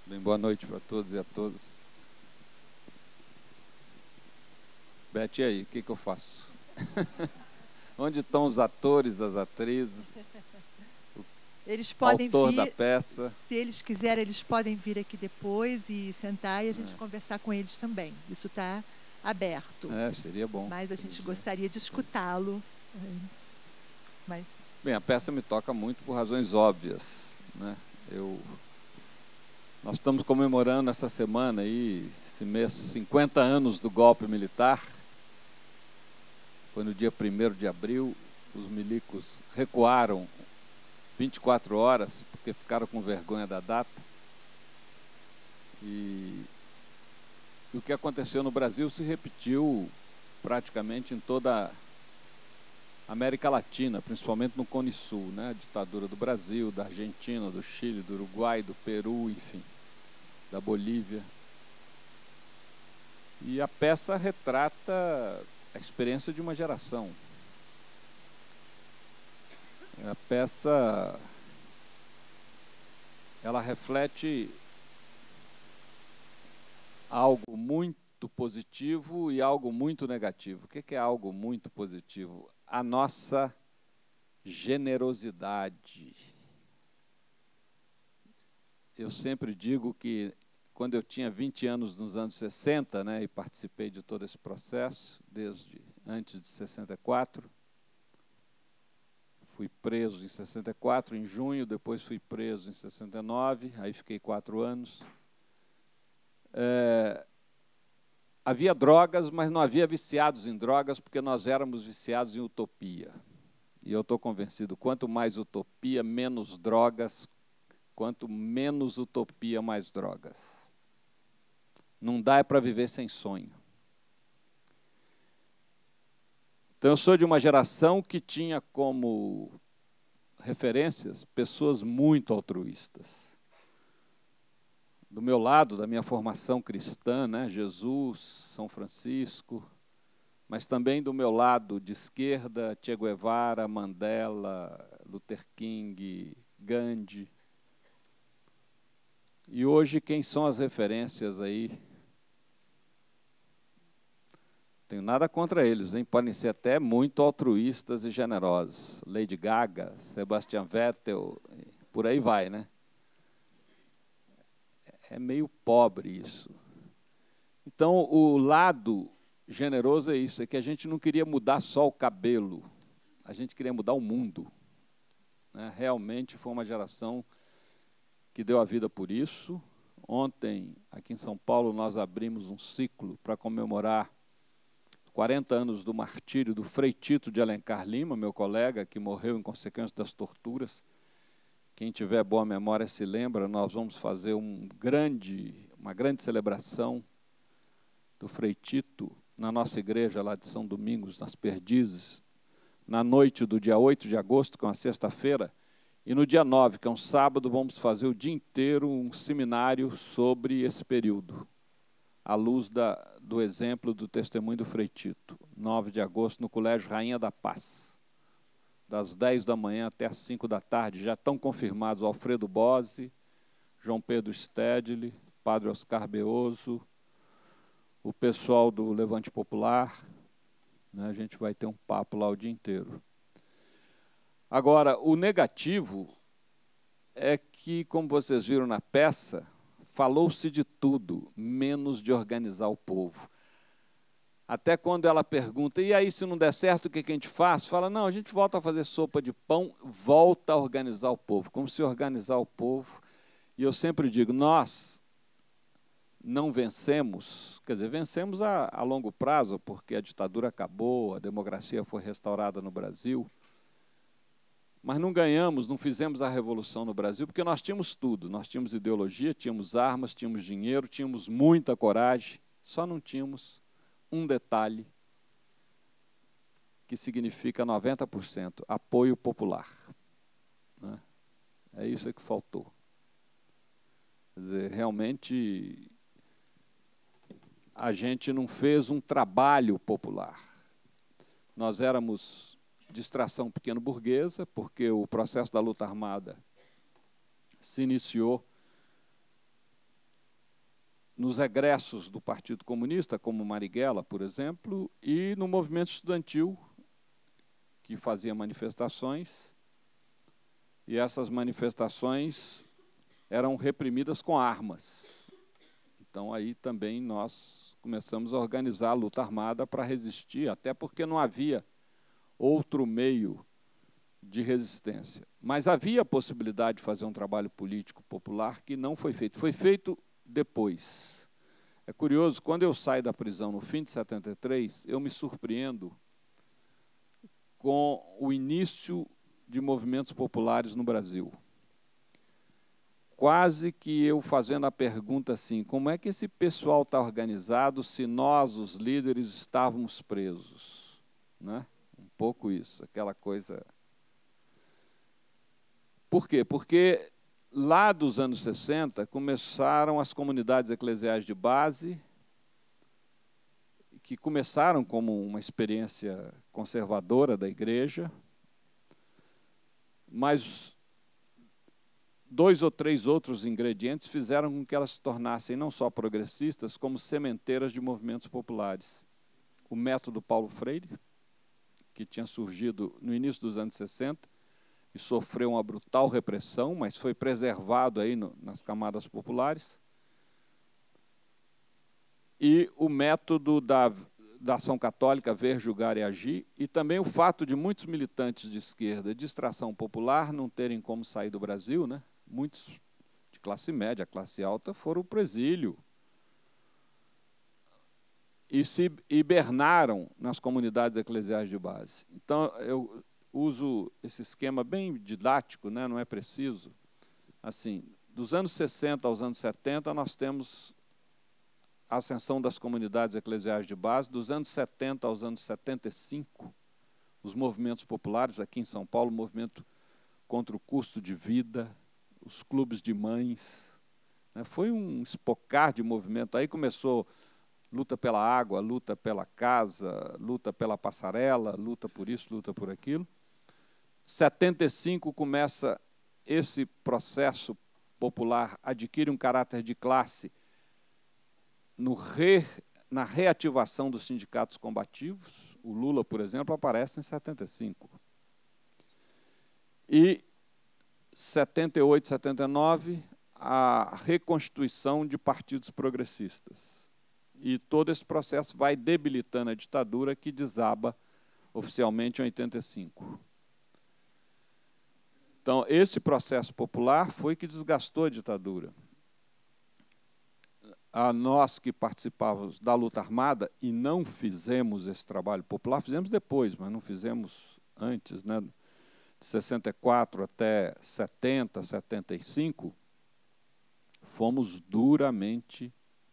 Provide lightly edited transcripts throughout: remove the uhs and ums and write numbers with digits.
Bem, boa noite para todos e a todas. Beth, e aí, o que eu faço? Onde estão os atores, as atrizes, Eles o podem autor da vir, peça? se eles quiserem, eles podem vir aqui depois e sentar e a gente conversar com eles também. Isso está aberto. Seria bom. Mas a gente gostaria de escutá-lo. Mas... Bem, a peça me toca muito por razões óbvias, né? Nós estamos comemorando essa semana aí, esse mês, 50 anos do golpe militar. Foi no dia 1º de abril, os milicos recuaram 24 horas, porque ficaram com vergonha da data. E o que aconteceu no Brasil se repetiu praticamente em toda a América Latina, principalmente no Cone Sul, né? A ditadura do Brasil, da Argentina, do Chile, do Uruguai, do Peru, enfim, da Bolívia. E a peça retrata a experiência de uma geração. A peça, ela reflete algo muito positivo e algo muito negativo. O que é algo muito positivo? A nossa generosidade. Eu sempre digo que quando eu tinha 20 anos nos anos 60, né, e participei de todo esse processo, desde antes de 64, fui preso em 64, em junho, depois fui preso em 69, aí fiquei 4 anos. Havia drogas, mas não havia viciados em drogas, porque nós éramos viciados em utopia. E eu estou convencido, quanto mais utopia, menos drogas, quanto menos utopia, mais drogas. Não dá para viver sem sonho. Então, eu sou de uma geração que tinha como referências pessoas muito altruístas. Do meu lado, da minha formação cristã, né, Jesus, São Francisco, mas também do meu lado de esquerda, Che Guevara, Mandela, Luther King, Gandhi. E hoje, quem são as referências aí? Tenho nada contra eles, hein? Podem ser até muito altruístas e generosos. Lady Gaga, Sebastian Vettel, por aí vai, né? É meio pobre isso. Então, o lado generoso é isso, é que a gente não queria mudar só o cabelo, a gente queria mudar o mundo. Né? Realmente foi uma geração que deu a vida por isso. Ontem, aqui em São Paulo, nós abrimos um ciclo para comemorar 40 anos do martírio do Frei Tito de Alencar Lima, meu colega, que morreu em consequência das torturas. Quem tiver boa memória se lembra, nós vamos fazer uma grande celebração do Frei Tito na nossa igreja lá de São Domingos, nas Perdizes, na noite do dia 8 de agosto, que é uma sexta-feira, e no dia 9, que é um sábado, vamos fazer o dia inteiro um seminário sobre esse período, à luz do exemplo do testemunho do Frei Tito, 9 de agosto, no Colégio Rainha da Paz, das 10 da manhã até as 5 da tarde. Já estão confirmados Alfredo Bose, João Pedro Stedley, Padre Oscar Beoso, o pessoal do Levante Popular, né? A gente vai ter um papo lá o dia inteiro. Agora, o negativo é que, como vocês viram na peça, falou-se de tudo, menos de organizar o povo. Até quando ela pergunta, e aí se não der certo, o que a gente faz? Fala, não, a gente volta a fazer sopa de pão, volta a organizar o povo. Como se organizar o povo. E eu sempre digo, nós não vencemos, quer dizer, vencemos a longo prazo, porque a ditadura acabou, a democracia foi restaurada no Brasil, mas não ganhamos, não fizemos a revolução no Brasil, porque nós tínhamos tudo, nós tínhamos ideologia, tínhamos armas, tínhamos dinheiro, tínhamos muita coragem, só não tínhamos um detalhe que significa 90%, apoio popular. Né? É isso que faltou. Quer dizer, realmente a gente não fez um trabalho popular. Nós éramos de extração pequeno-burguesa, porque o processo da luta armada se iniciou nos egressos do Partido Comunista, como Marighella, por exemplo, e no movimento estudantil, que fazia manifestações, e essas manifestações eram reprimidas com armas. Então, aí também nós começamos a organizar a luta armada para resistir, até porque não havia outro meio de resistência. Mas havia a possibilidade de fazer um trabalho político popular que não foi feito. Foi feito depois. É curioso, quando eu saio da prisão no fim de 73, eu me surpreendo com o início de movimentos populares no Brasil. Quase que eu fazendo a pergunta assim, como é que esse pessoal está organizado se nós, os líderes, estávamos presos? Né? Um pouco isso, aquela coisa... Por quê? Porque lá dos anos 60 começaram as comunidades eclesiais de base, que começaram como uma experiência conservadora da igreja, mas 2 ou 3 outros ingredientes fizeram com que elas se tornassem não só progressistas, como sementeiras de movimentos populares. O método Paulo Freire, que tinha surgido no início dos anos 60, e sofreu uma brutal repressão, mas foi preservado aí nas camadas populares. E o método da ação católica, ver, julgar e agir, e também o fato de muitos militantes de esquerda de extração popular não terem como sair do Brasil, né? Muitos de classe média, classe alta, foram para o exílio e se hibernaram nas comunidades eclesiais de base. Então, eu uso esse esquema bem didático, né? Não é preciso. Assim, dos anos 60 aos anos 70, nós temos a ascensão das comunidades eclesiais de base. Dos anos 70 aos anos 75, os movimentos populares, aqui em São Paulo, o movimento contra o custo de vida, os clubes de mães, né? Foi um espocar de movimento. Aí começou luta pela água, luta pela casa, luta pela passarela, luta por isso, luta por aquilo. 75 começa esse processo popular, adquire um caráter de classe na reativação dos sindicatos combativos. O Lula, por exemplo, aparece em 75. E 78, 79, a reconstituição de partidos progressistas. E todo esse processo vai debilitando a ditadura, que desaba oficialmente em 85. Então, esse processo popular foi que desgastou a ditadura. A nós que participávamos da luta armada e não fizemos esse trabalho popular, fizemos depois, mas não fizemos antes, né? De 64 até 70, 75, fomos duramente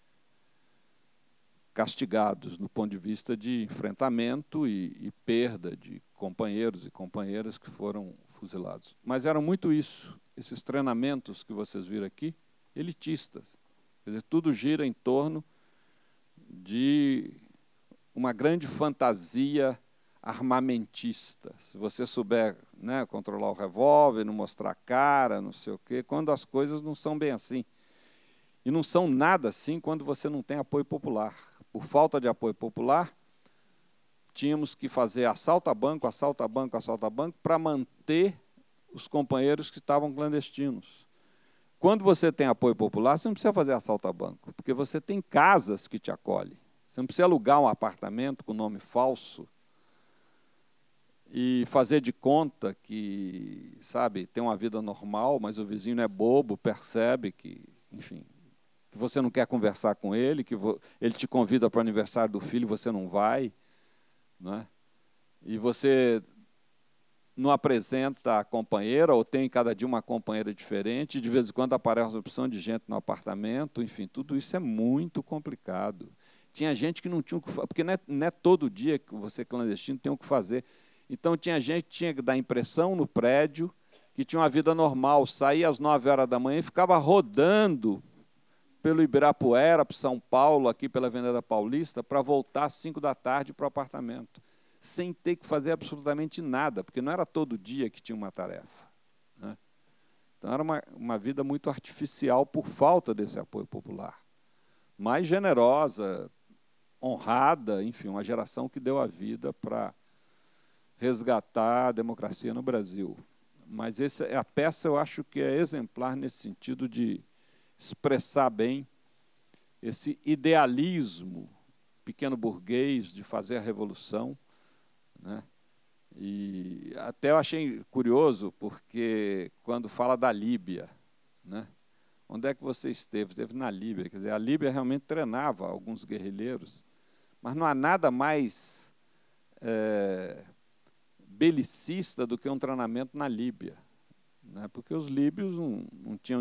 castigados no ponto de vista de enfrentamento e perda de companheiros e companheiras que foram fuzilados. Mas eram muito isso, esses treinamentos que vocês viram aqui, elitistas. Quer dizer, tudo gira em torno de uma grande fantasia armamentista. Se você souber, né, controlar o revólver, não mostrar a cara, não sei o quê, quando as coisas não são bem assim. E não são nada assim quando você não tem apoio popular. Por falta de apoio popular, tínhamos que fazer assalto a banco, assalto a banco, assalto a banco, para manter os companheiros que estavam clandestinos. Quando você tem apoio popular, você não precisa fazer assalto a banco, porque você tem casas que te acolhem. Você não precisa alugar um apartamento com nome falso e fazer de conta que, sabe, tem uma vida normal, mas o vizinho é bobo, percebe que, enfim, que você não quer conversar com ele, que ele te convida para o aniversário do filho e você não vai, né? E você não apresenta a companheira, ou tem cada dia uma companheira diferente, de vez em quando aparece uma opção de gente no apartamento, enfim, tudo isso é muito complicado. Tinha gente que não tinha o que fazer, porque não é todo dia que você clandestino tem o que fazer. Então tinha gente que tinha que dar impressão no prédio, que tinha uma vida normal, saía às 9 horas da manhã e ficava rodando pelo Ibirapuera, para São Paulo, aqui pela Avenida Paulista, para voltar às 5 da tarde para o apartamento, sem ter que fazer absolutamente nada, porque não era todo dia que tinha uma tarefa, né? Então era uma vida muito artificial por falta desse apoio popular. mais generosa, honrada, enfim, uma geração que deu a vida para resgatar a democracia no Brasil. Mas a peça, eu acho que é exemplar nesse sentido de expressar bem esse idealismo pequeno burguês de fazer a revolução, né? E até eu achei curioso, porque quando fala da Líbia, né? Onde é que você esteve? Esteve na Líbia. Quer dizer, a Líbia realmente treinava alguns guerrilheiros, mas não há nada mais belicista do que um treinamento na Líbia, né? Porque os líbios não tinham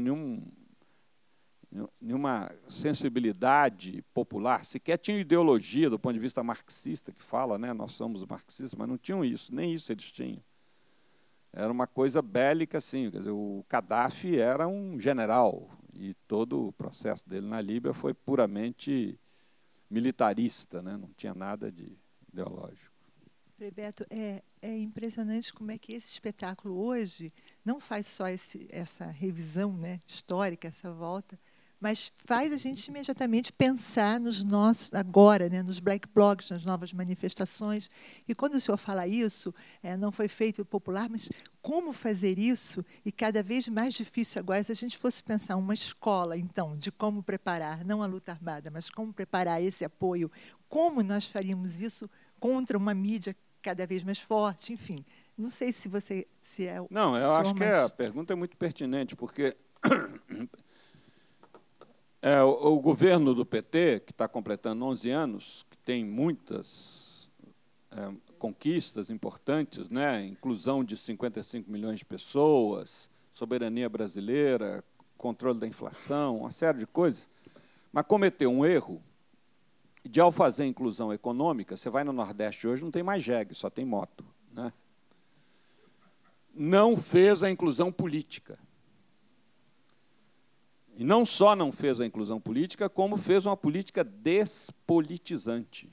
nenhuma sensibilidade popular, sequer tinham ideologia do ponto de vista marxista, que fala, né, nós somos marxistas, mas não tinham isso, nem isso eles tinham. Era uma coisa bélica, assim, quer dizer, o Gaddafi era um general, e todo o processo dele na Líbia foi puramente militarista, né, não tinha nada de ideológico. Frei Beto, é impressionante como é que esse espetáculo hoje não faz só essa revisão, né, histórica, essa volta, mas faz a gente imediatamente pensar nos nossos, agora, né, nos black blocs, nas novas manifestações. E quando o senhor fala isso, não foi feito popular, mas como fazer isso? E cada vez mais difícil agora, se a gente fosse pensar uma escola, então, de como preparar, não a luta armada, mas como preparar esse apoio, como nós faríamos isso contra uma mídia cada vez mais forte, enfim. Não sei se você é o Não, eu senhor, acho que a pergunta é muito pertinente, porque o governo do PT, que está completando 11 anos, que tem muitas conquistas importantes, né? Inclusão de 55 milhões de pessoas, soberania brasileira, controle da inflação, uma série de coisas, mas cometeu um erro de, ao fazer inclusão econômica, você vai no Nordeste hoje, não tem mais jegue, só tem moto, né? Não fez a inclusão política. E não só não fez a inclusão política, como fez uma política despolitizante,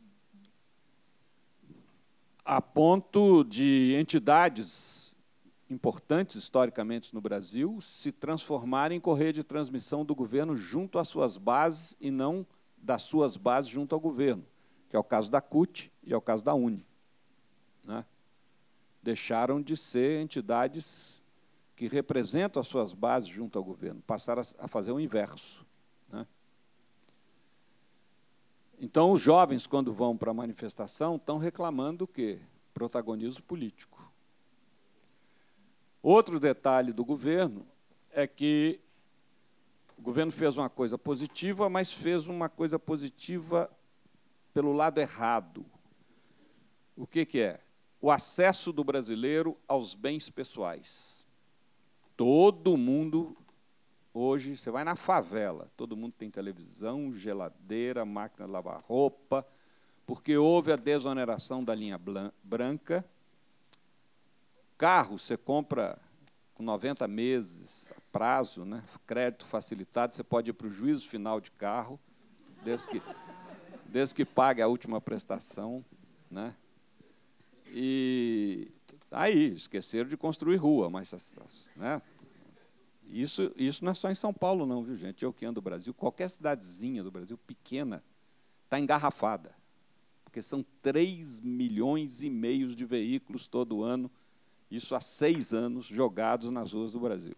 a ponto de entidades importantes historicamente no Brasil se transformarem em correia de transmissão do governo junto às suas bases e não das suas bases junto ao governo, que é o caso da CUT e é o caso da UNE, né? Deixaram de ser entidades que representam as suas bases junto ao governo, passaram a fazer o inverso, né? Então, os jovens, quando vão para a manifestação, estão reclamando o quê? Protagonismo político. Outro detalhe do governo é que o governo fez uma coisa positiva, mas fez uma coisa positiva pelo lado errado. O que é? O acesso do brasileiro aos bens pessoais. Todo mundo, hoje, você vai na favela, todo mundo tem televisão, geladeira, máquina de lavar roupa, porque houve a desoneração da linha branca. Carro, você compra com 90 meses a prazo, né? Crédito facilitado, você pode ir para o juízo final de carro, desde que pague a última prestação, né? E aí, esqueceram de construir rua, mas, né? Isso não é só em São Paulo, não, viu, gente? Eu que ando do Brasil, qualquer cidadezinha do Brasil pequena está engarrafada, porque são 3,5 milhões de veículos todo ano, isso há 6 anos, jogados nas ruas do Brasil.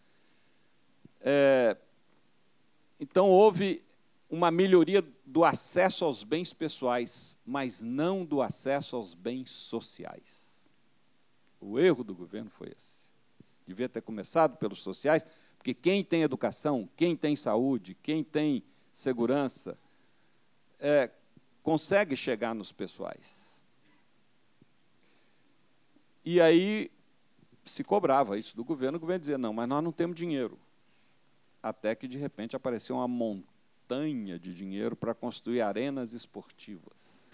Então, houve uma melhoria do acesso aos bens pessoais, mas não do acesso aos bens sociais. O erro do governo foi esse. Devia ter começado pelos sociais, porque quem tem educação, quem tem saúde, quem tem segurança, consegue chegar nos pessoais. E aí se cobrava isso do governo, o governo dizia, não, mas nós não temos dinheiro. Até que, de repente, apareceu uma montanha de dinheiro para construir arenas esportivas.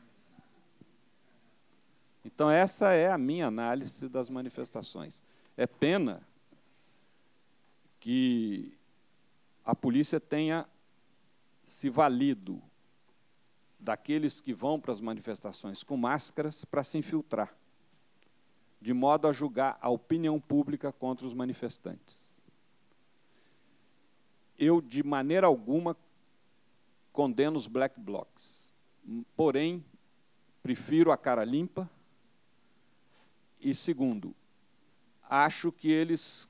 Então, essa é a minha análise das manifestações. É pena que a polícia tenha se valido daqueles que vão para as manifestações com máscaras para se infiltrar, de modo a julgar a opinião pública contra os manifestantes. Eu, de maneira alguma, condeno os black blocs. Porém, prefiro a cara limpa. E, segundo, acho que eles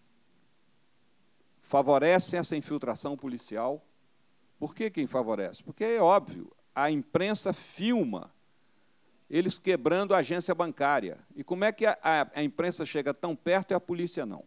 favorecem essa infiltração policial. Por que quem favorece? Porque é óbvio, a imprensa filma eles quebrando a agência bancária. E como é que a imprensa chega tão perto e a polícia não?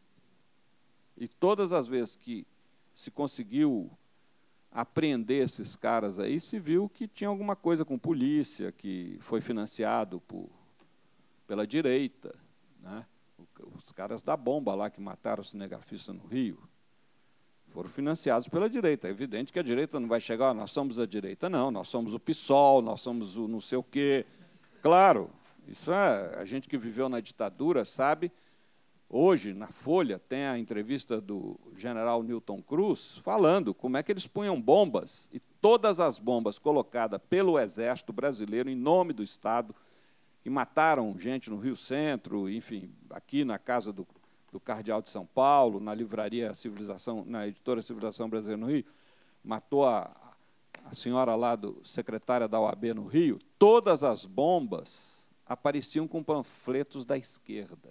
E todas as vezes que se conseguiu apreender esses caras aí, se viu que tinha alguma coisa com polícia, que foi financiado pela direita, né? Os caras da bomba lá que mataram o cinegrafista no Rio foram financiados pela direita. É evidente que a direita não vai chegar, nós somos a direita, não, nós somos o PSOL, nós somos o não sei o quê. Claro, isso a gente que viveu na ditadura sabe. Hoje, na Folha, tem a entrevista do general Newton Cruz falando como é que eles punham bombas, e todas as bombas colocadas pelo Exército Brasileiro em nome do Estado, que mataram gente no Rio Centro, enfim, aqui na casa do Cardeal de São Paulo, na livraria Civilização, na editora Civilização Brasileira no Rio, matou a senhora lá, secretária da OAB no Rio. Todas as bombas apareciam com panfletos da esquerda.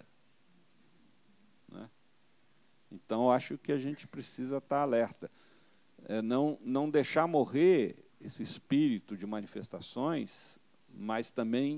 Né? Então, acho que a gente precisa estar alerta. Não deixar morrer esse espírito de manifestações, mas também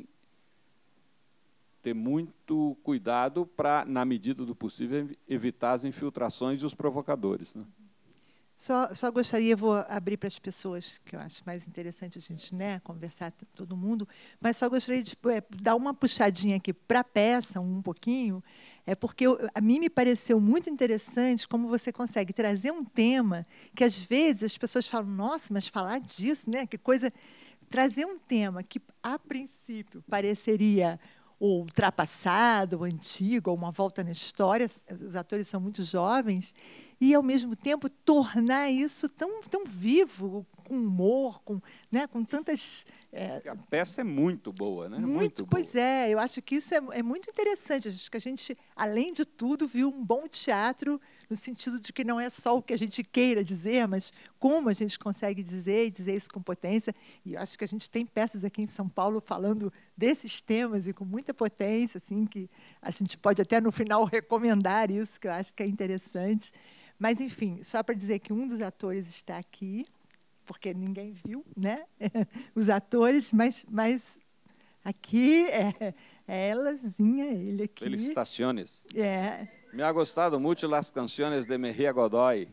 ter muito cuidado para, na medida do possível, evitar as infiltrações e os provocadores. Né? Só gostaria, vou abrir para as pessoas, que eu acho mais interessante a gente, né, conversar com todo mundo, mas só gostaria de dar uma puxadinha aqui para a peça, um pouquinho, porque a mim me pareceu muito interessante como você consegue trazer um tema que, às vezes, as pessoas falam, nossa, mas falar disso, né, que coisa... Trazer um tema que, a princípio, pareceria ou ultrapassado, ou antigo, ou uma volta na história, os atores são muito jovens, e, ao mesmo tempo, tornar isso tão vivo, com humor, né, com tantas... A peça é muito boa, né? Muito boa. Pois é, eu acho que isso é muito interessante. Acho que a gente, além de tudo, viu um bom teatro, no sentido de que não é só o que a gente queira dizer, mas como a gente consegue dizer, e dizer isso com potência. E eu acho que a gente tem peças aqui em São Paulo falando desses temas e com muita potência, assim, que a gente pode até, no final, recomendar isso, que eu acho que é interessante. Mas, enfim, só para dizer que um dos atores está aqui, porque ninguém viu, né? Os atores, mas aqui é elazinha, ele aqui. Felicitaciones. Me ha gostado muito las canciones de Mejía Godoy.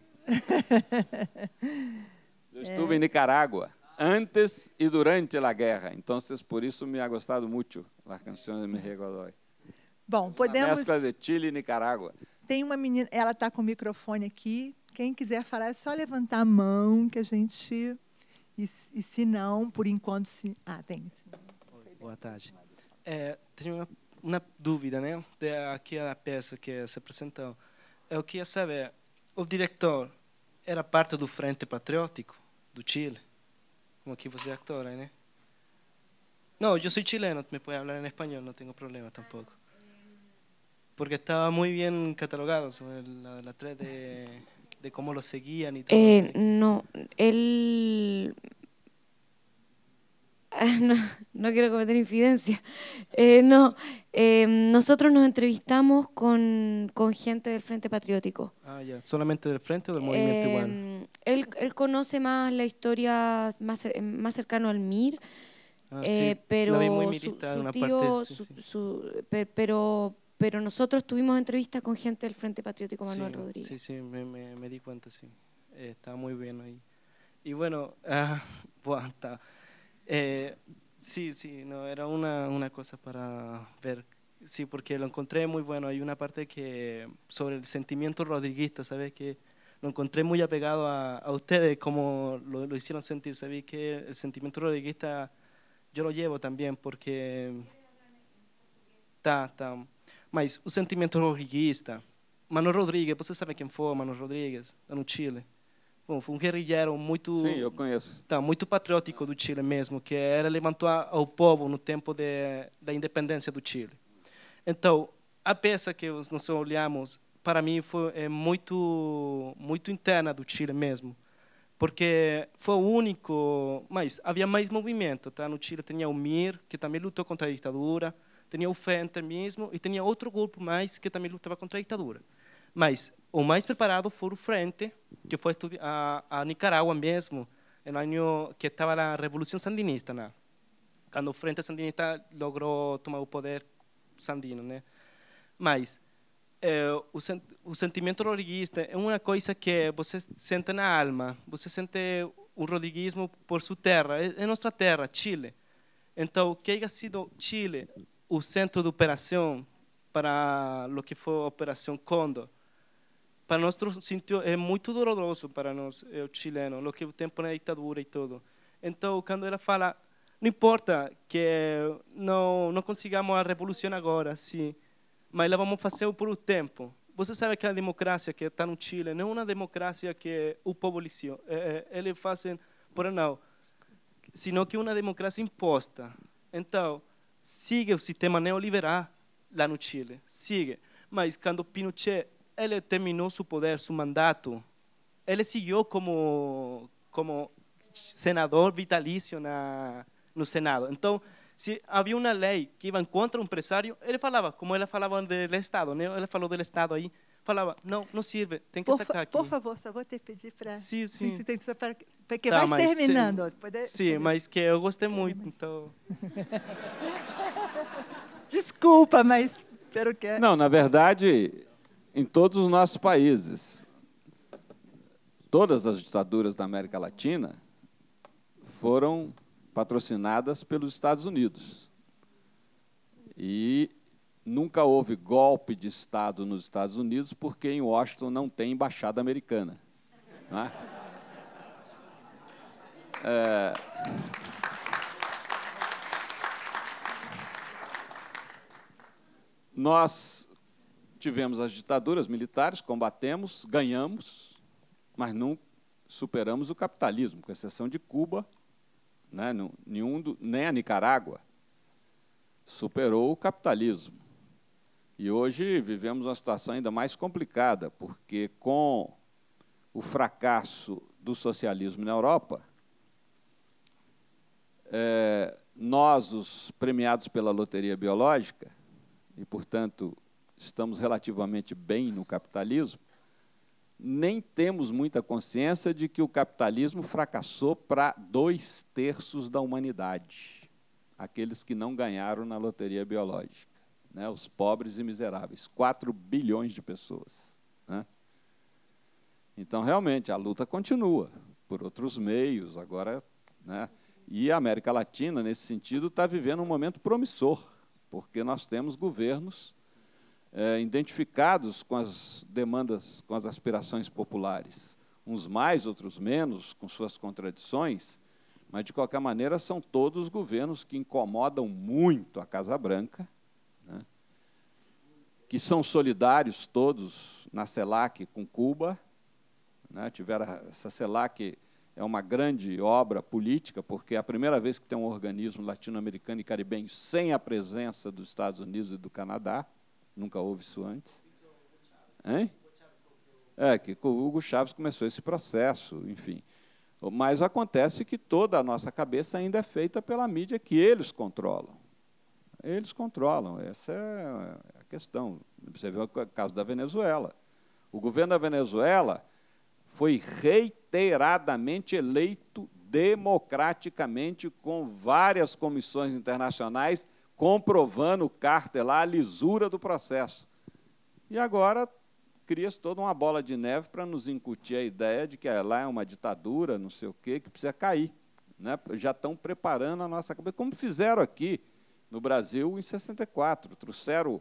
Eu estuve em Nicarágua antes e durante a guerra, então por isso me ha gostado muito las canciones de Mejía Godoy. Bom, podemos. Uma mescla de Chile e Nicarágua. Tem uma menina, ela está com o microfone aqui. Quem quiser falar, é só levantar a mão que a gente... E se não, por enquanto... tem. Boa tarde. Tenho uma dúvida, né? Aqui a peça que se apresentou. Eu queria saber, o diretor era parte do Frente Patriótico do Chile? Como que você é ator, né? Não, eu sou chileno, me pode falar em espanhol, não tenho problema tampoco. Porque estaba muy bien catalogado sobre la thread de cómo lo seguían y todo. No, él... no quiero cometer infidencia. Nosotros nos entrevistamos con gente del Frente Patriótico. Ya. ¿Solamente del Frente o del movimiento igual? Él conoce más la historia más cercano al MIR, sí, pero la vi muy milita, su tío, sí. Pero nosotros tuvimos entrevistas con gente del Frente Patriótico Manuel Rodríguez. Sí, me di cuenta, sí. Está muy bien ahí. Y bueno, sí, no, era una cosa para ver. Sí, porque lo encontré muy bueno. Hay una parte que sobre el sentimiento rodriguista, ¿sabes? Que lo encontré muy apegado a ustedes, como lo hicieron sentir. ¿Sabes? Que el sentimiento rodriguista yo lo llevo también, porque... Mas o sentimento rodriguista, Manuel Rodrigues, você sabe quem foi Manuel Rodrigues, no Chile? Bom, foi um guerrilheiro muito... Sim, eu conheço. Muito patriótico do Chile mesmo, que levantou ao povo no tempo da independência do Chile. Então, a peça que nós olhamos, para mim, foi muito interna do Chile mesmo. porque foi o único, mas havia mais movimento, tá? No Chile tinha o MIR, que também lutou contra a ditadura, tinha o Frente mesmo, e tinha outro grupo mais que também lutava contra a ditadura. Mas o mais preparado foi o Frente, que foi a Nicarágua mesmo, no ano que estava a Revolução Sandinista, né? Quando o Frente Sandinista logrou tomar o poder sandino, né? Mas o sentimento rodriguista é uma coisa que você sente na alma, você sente o rodriguismo por sua terra, é nossa terra, Chile. Então, que haya sido Chile o centro de operação para o que foi a Operação Cóndor, para nós é muito doloroso para nós, o chileno, o que o tempo na ditadura e tudo. Então, quando ela fala, não importa que não consigamos a revolução agora, sim, mas ela vamos fazer por um tempo. Você sabe que a democracia que está no Chile não é uma democracia que o povo eligiu, eles fazem por não, sino que é uma democracia imposta. Então, sigue o sistema neoliberal lá no Chile, sigue. Mas quando Pinochet ele terminou seu poder, seu mandato, ele seguiu como senador vitalício no Senado. Então, se havia uma lei que ia contra o empresário, ele falava, como ele falava do Estado, né? Ele falou do Estado aí, falava, não serve, tem que sacar aqui. Por favor, só vou te pedir para... Sim. Porque vai terminando. Sim, mas que eu gostei muito, então... Desculpa, mas espero que... Não, na verdade, em todos os nossos países, todas as ditaduras da América Latina foram patrocinadas pelos Estados Unidos. E nunca houve golpe de Estado nos Estados Unidos porque em Washington não tem embaixada americana. Não é? Nós tivemos as ditaduras militares, combatemos, ganhamos, mas não superamos o capitalismo, com exceção de Cuba, né? Nem a Nicarágua superou o capitalismo. E hoje vivemos uma situação ainda mais complicada, porque com o fracasso do socialismo na Europa, nós, os premiados pela loteria biológica, e, portanto, estamos relativamente bem no capitalismo, nem temos muita consciência de que o capitalismo fracassou para 2/3 da humanidade, aqueles que não ganharam na loteria biológica, né, os pobres e miseráveis, 4 bilhões de pessoas. Né? Então, realmente, a luta continua, por outros meios, agora... Né, e a América Latina, nesse sentido, está vivendo um momento promissor, porque nós temos governos identificados com as demandas, com as aspirações populares, uns mais, outros menos, com suas contradições, mas, de qualquer maneira, são todos governos que incomodam muito a Casa Branca, né, que são solidários todos na CELAC com Cuba, né, tiveram essa CELAC é uma grande obra política, porque é a primeira vez que tem um organismo latino-americano e caribenho sem a presença dos Estados Unidos e do Canadá. Nunca houve isso antes. Hein? Que o Hugo Chávez começou esse processo, enfim. Mas acontece que toda a nossa cabeça ainda é feita pela mídia que eles controlam. Eles controlam, essa é a questão. Você vê o caso da Venezuela. O governo da Venezuela foi reiteradamente eleito democraticamente com várias comissões internacionais comprovando o cártel lá, a lisura do processo. E agora cria-se toda uma bola de neve para nos incutir a ideia de que lá é uma ditadura, não sei o quê, que precisa cair. Né? Já estão preparando a nossa cabeça, como fizeram aqui no Brasil em 64. Trouxeram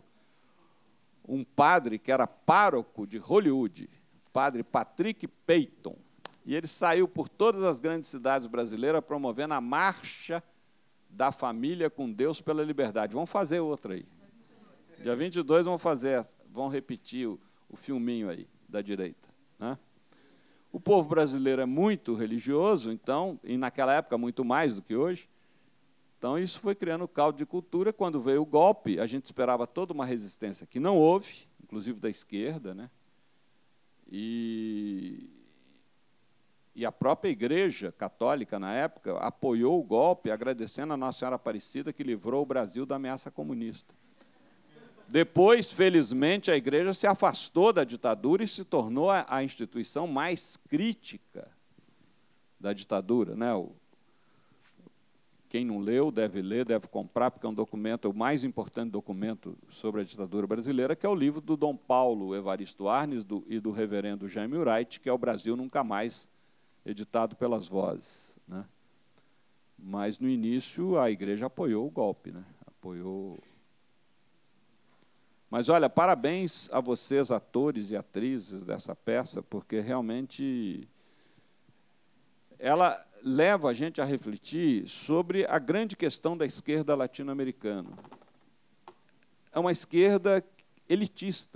um padre que era pároco de Hollywood, padre Patrick Peyton, e ele saiu por todas as grandes cidades brasileiras promovendo a marcha da família com Deus pela liberdade. Vamos fazer outra aí. Dia 22 vão repetir o filminho aí, da direita. Né? O povo brasileiro é muito religioso, então, e naquela época muito mais do que hoje, então isso foi criando caldo de cultura. Quando veio o golpe, a gente esperava toda uma resistência que não houve, inclusive da esquerda, né? E E a própria Igreja Católica, na época, apoiou o golpe, agradecendo a Nossa Senhora Aparecida, que livrou o Brasil da ameaça comunista. Depois, felizmente, a Igreja se afastou da ditadura e se tornou a instituição mais crítica da ditadura, né? Quem não leu deve ler, deve comprar, porque é um documento, o mais importante documento sobre a ditadura brasileira, que é o livro do Dom Paulo Evaristo Arnes e do reverendo Jaime Wright, que é O Brasil Nunca Mais, editado pelas Vozes, né? Mas, no início, a Igreja apoiou o golpe, né? Apoiou. Mas, olha, parabéns a vocês, atores e atrizes dessa peça, porque realmente ela leva a gente a refletir sobre a grande questão da esquerda latino-americana. É uma esquerda elitista.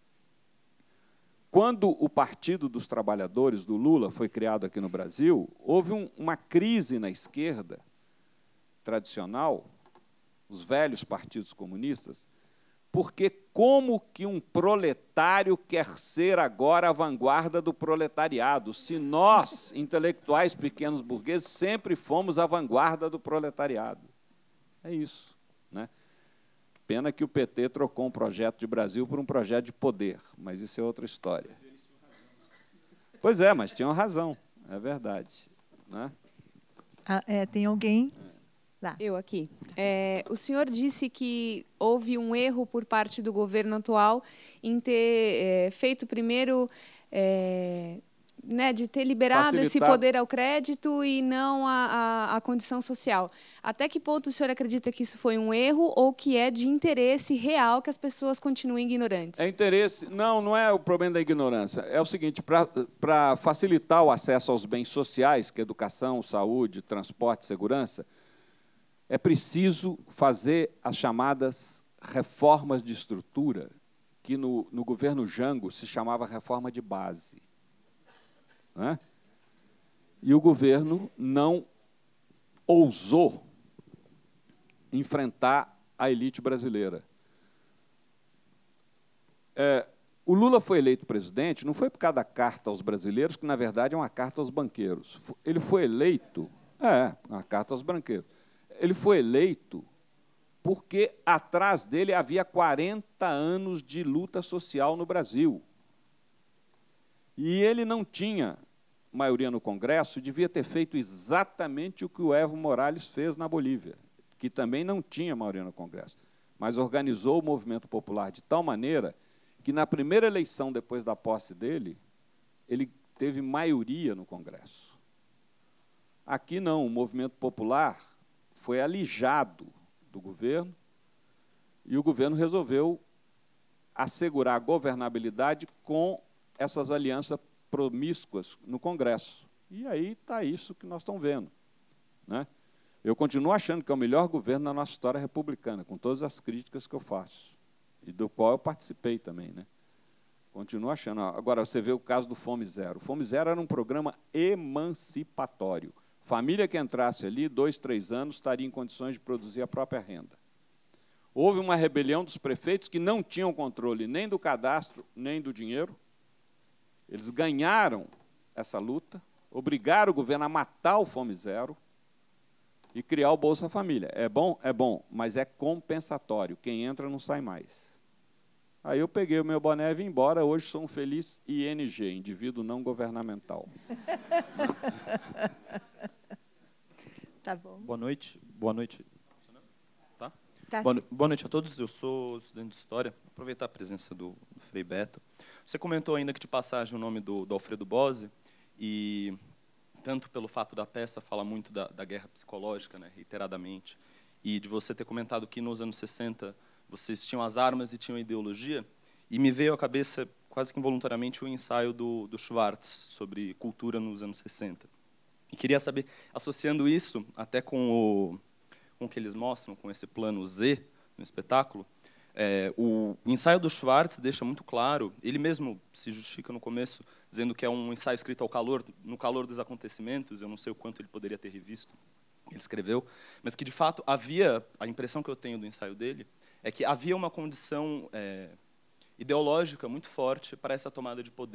Quando o Partido dos Trabalhadores do Lula foi criado aqui no Brasil, houve uma crise na esquerda tradicional, os velhos partidos comunistas, porque como que um proletário quer ser agora a vanguarda do proletariado, se nós, intelectuais pequenos burgueses, sempre fomos a vanguarda do proletariado? É isso, né? Pena que o PT trocou um projeto de Brasil por um projeto de poder, mas isso é outra história. Pois é, mas tinham razão, é verdade, né? Tem alguém... Lá. Eu aqui. O senhor disse que houve um erro por parte do governo atual em ter feito primeiro, de ter liberado esse poder ao crédito e não à condição social. Até que ponto o senhor acredita que isso foi um erro ou que é de interesse real que as pessoas continuem ignorantes? É interesse... Não é o problema da ignorância. É o seguinte, para facilitar o acesso aos bens sociais, que é educação, saúde, transporte, segurança, é preciso fazer as chamadas reformas de estrutura, que no governo Jango se chamava reforma de base, né? E o governo não ousou enfrentar a elite brasileira. O Lula foi eleito presidente, não foi por causa da carta aos brasileiros, que, na verdade, é uma carta aos banqueiros. Ele foi eleito... uma carta aos banqueiros. Ele foi eleito porque atrás dele havia 40 anos de luta social no Brasil. E ele não tinha maioria no Congresso, devia ter feito exatamente o que o Evo Morales fez na Bolívia, que também não tinha maioria no Congresso, mas organizou o movimento popular de tal maneira que, na primeira eleição depois da posse dele, ele teve maioria no Congresso. Aqui não, o movimento popular foi alijado do governo e o governo resolveu assegurar a governabilidade com essas alianças promíscuas no Congresso. E aí está isso que nós estamos vendo, né? Eu continuo achando que é o melhor governo da nossa história republicana, com todas as críticas que eu faço, e do qual eu participei também, né? Continuo achando. Agora, você vê o caso do Fome Zero. O Fome Zero era um programa emancipatório. Família que entrasse ali, 2, 3 anos, estaria em condições de produzir a própria renda. Houve uma rebelião dos prefeitos que não tinham controle nem do cadastro, nem do dinheiro. Eles ganharam essa luta, obrigaram o governo a matar o Fome Zero e criar o Bolsa Família. É bom, mas é compensatório. Quem entra não sai mais. Aí eu peguei o meu boné e vim embora. Hoje sou um feliz ING, indivíduo não governamental. Tá bom. Boa noite. Boa noite. Tá? Tá, Boa noite a todos. Eu sou estudante de História. Vou aproveitar a presença do Frei Beto. Você comentou ainda que de passagem o nome do Alfredo Bozzi, e tanto pelo fato da peça fala muito da guerra psicológica, né, reiteradamente, e de você ter comentado que nos anos 60 vocês tinham as armas e tinham a ideologia, e me veio à cabeça, quase que involuntariamente, o ensaio do Schwartz sobre cultura nos anos 60. E queria saber, associando isso até com o que eles mostram, com esse plano Z no espetáculo, o ensaio do Schwartz deixa muito claro, ele mesmo se justifica no começo, dizendo que é um ensaio escrito no calor dos acontecimentos, eu não sei o quanto ele poderia ter revisto, ele escreveu, mas que, de fato, a impressão que eu tenho do ensaio dele é que havia uma condição ideológica muito forte para essa tomada de poder.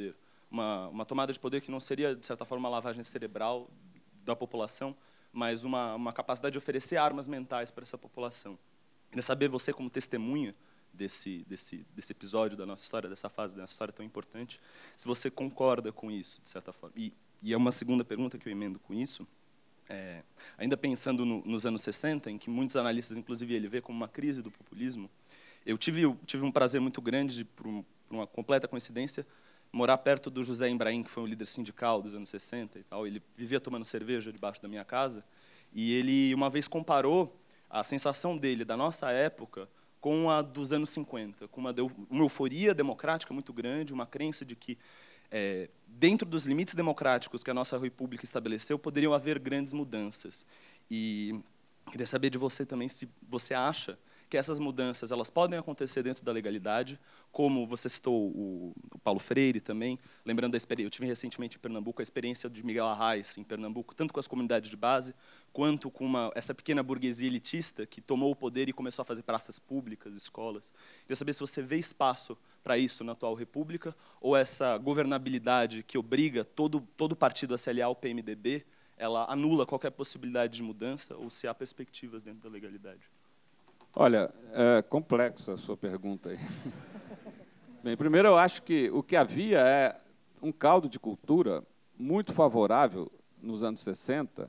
uma tomada de poder que não seria, de certa forma, uma lavagem cerebral da população, mas uma capacidade de oferecer armas mentais para essa população. Queria saber, você como testemunha desse episódio da nossa história, dessa fase da nossa história tão importante, se você concorda com isso, de certa forma. E é uma segunda pergunta que eu emendo com isso, ainda pensando nos anos 60, em que muitos analistas, inclusive ele, vê como uma crise do populismo, eu tive um prazer muito grande, por uma completa coincidência, morar perto do José Embraim, que foi um líder sindical dos anos 60 e tal. Ele vivia tomando cerveja debaixo da minha casa, e ele uma vez comparou a sensação dele da nossa época com a dos anos 50, com uma euforia democrática muito grande, uma crença de que, dentro dos limites democráticos que a nossa república estabeleceu, poderiam haver grandes mudanças. E queria saber de você também se você acha que essas mudanças elas podem acontecer dentro da legalidade, como você citou o Paulo Freire também, lembrando da experiência, eu tive recentemente em Pernambuco a experiência de Miguel Arraes em Pernambuco, tanto com as comunidades de base, quanto com essa pequena burguesia elitista que tomou o poder e começou a fazer praças públicas, escolas. Queria saber se você vê espaço para isso na atual república, ou essa governabilidade que obriga todo partido a se aliar ao PMDB, ela anula qualquer possibilidade de mudança, ou se há perspectivas dentro da legalidade. Olha, é complexa a sua pergunta aí. Bem, primeiro eu acho que o que havia é um caldo de cultura muito favorável nos anos 60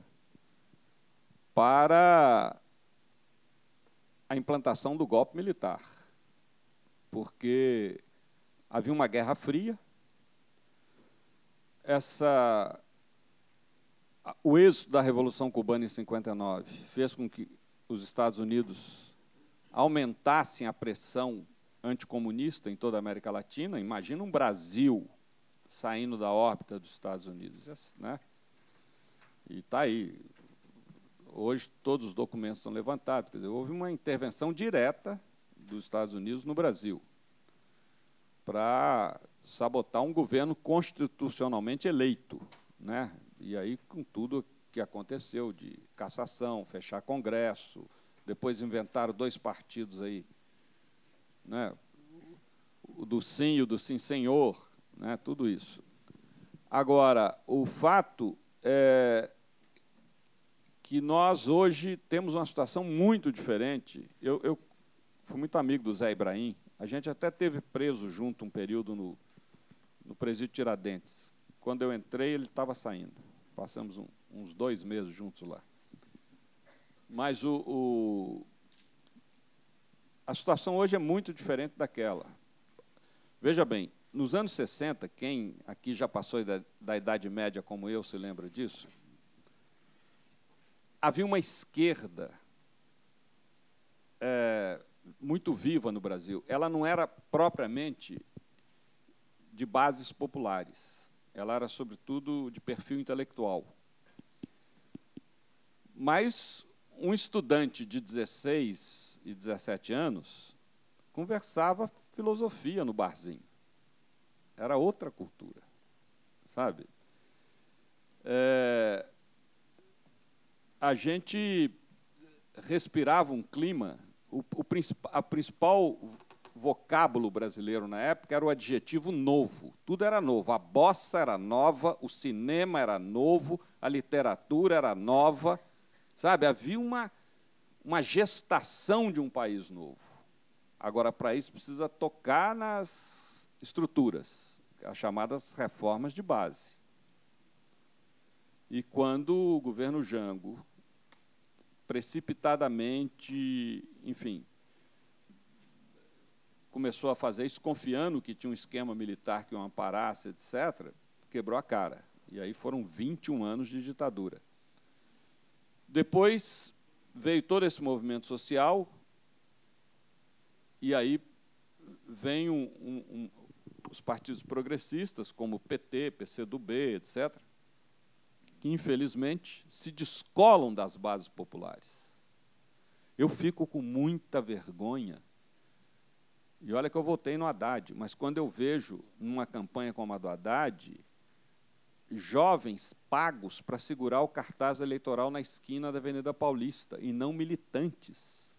para a implantação do golpe militar, porque havia uma Guerra Fria, o êxito da Revolução Cubana em 59 fez com que os Estados Unidos aumentassem a pressão anticomunista em toda a América Latina. Imagina um Brasil saindo da órbita dos Estados Unidos, né? E está aí. Hoje, todos os documentos estão levantados. Quer dizer, houve uma intervenção direta dos Estados Unidos no Brasil para sabotar um governo constitucionalmente eleito, né? E aí, com tudo que aconteceu de cassação, fechar Congresso, depois inventaram 2 partidos aí, né? O do sim e o do sim senhor, né? Tudo isso. Agora, o fato é que nós hoje temos uma situação muito diferente. Eu fui muito amigo do Zé Ibrahim, a gente até teve preso junto um período no presídio Tiradentes. Quando eu entrei, ele estava saindo. Passamos uns 2 meses juntos lá. Mas a situação hoje é muito diferente daquela. Veja bem, nos anos 60, quem aqui já passou da Idade Média como eu se lembra disso, havia uma esquerda muito viva no Brasil. Ela não era propriamente de bases populares, ela era, sobretudo, de perfil intelectual. Mas um estudante de 16 e 17 anos conversava filosofia no barzinho. Era outra cultura, sabe? A gente respirava um clima. A principal vocábulo brasileiro na época era o adjetivo novo. Tudo era novo. A bossa era nova, o cinema era novo, a literatura era nova. Sabe, havia uma gestação de um país novo. Agora, para isso, precisa tocar nas estruturas, as chamadas reformas de base. E quando o governo Jango, precipitadamente, enfim, começou a fazer isso, confiando que tinha um esquema militar que o amparasse, etc., quebrou a cara. E aí foram 21 anos de ditadura. Depois veio todo esse movimento social, e aí vem os partidos progressistas, como o PT, PCdoB, etc., que, infelizmente, se descolam das bases populares. Eu fico com muita vergonha, e olha que eu votei no Haddad, mas quando eu vejo, numa campanha como a do Haddad, jovens pagos para segurar o cartaz eleitoral na esquina da Avenida Paulista, e não militantes,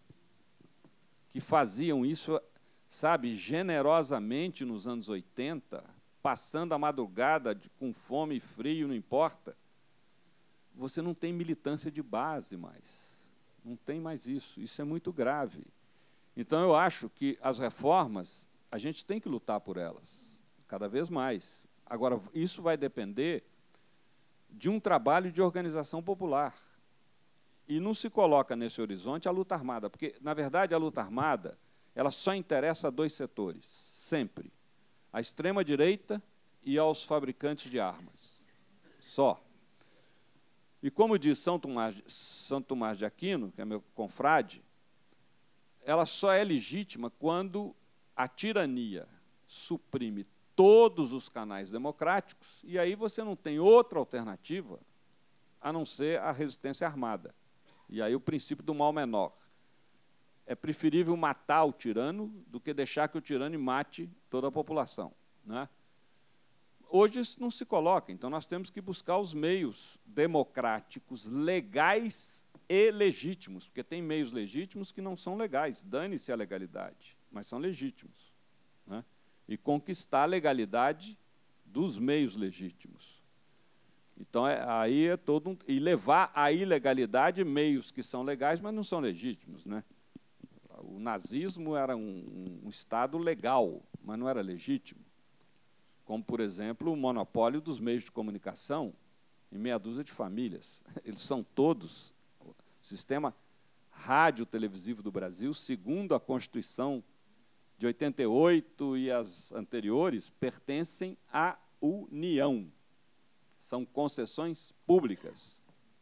que faziam isso, sabe, generosamente nos anos 80, passando a madrugada com fome e frio, não importa, você não tem militância de base mais. Não tem mais isso. Isso é muito grave. Então, eu acho que as reformas, a gente tem que lutar por elas, cada vez mais. Agora, isso vai depender de um trabalho de organização popular. E não se coloca nesse horizonte a luta armada, porque, na verdade, a luta armada ela só interessa a dois setores, sempre. A extrema-direita e aos fabricantes de armas. Só. E como diz São Tomás de Aquino, que é meu confrade, ela só é legítima quando a tirania suprime todos os canais democráticos, e aí você não tem outra alternativa a não ser a resistência armada. E aí o princípio do mal menor. É preferível matar o tirano do que deixar que o tirano mate toda a população, né? Hoje isso não se coloca, então nós temos que buscar os meios democráticos, legais e legítimos, porque tem meios legítimos que não são legais, dane-se a legalidade, mas são legítimos, né? E conquistar a legalidade dos meios legítimos. Então, aí é todo e levar à ilegalidade meios que são legais, mas não são legítimos, né? O nazismo era um Estado legal, mas não era legítimo. Como, por exemplo, o monopólio dos meios de comunicação em meia dúzia de famílias. Eles são todos, o sistema rádio-televisivo do Brasil, segundo a Constituição de 88 e as anteriores, pertencem à União. São concessões públicas.